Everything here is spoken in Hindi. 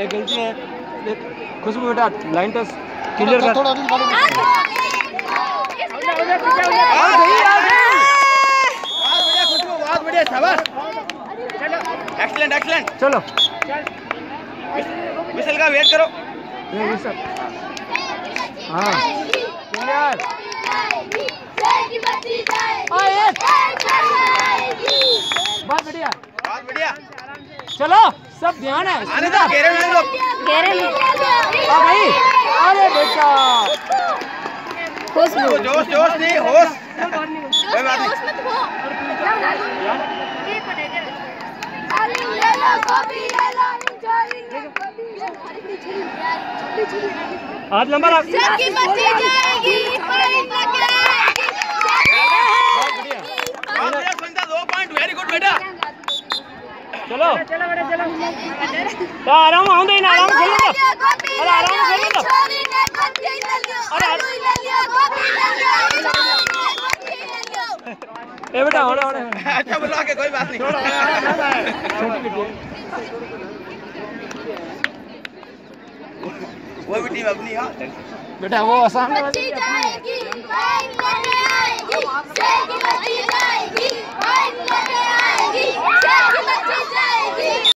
एक गलती है। खुशबू बेटा लाइन टच क्लियर कर। बहुत बढ़िया शाबाश। Excellent excellent. चलो विसल का वेट करो। विसल हाँ क्लियर। बहुत बढ़िया बहुत बढ़िया। चलो सब ध्यान है। घेरे में लोग आ गई। अरे बेटा जोश जोश नहीं होश। कोई बात नहीं। हाथ लंबा रख। वेरी गुड बेटा। चलो आराम आऊँ ना आराम खेल लो। अरे आराम खेल लो। ए बेटा होने होने। अच्छा बुला के कोई बात नहीं। वो भी टीम अपनी। हाँ बेटा वो आसान है।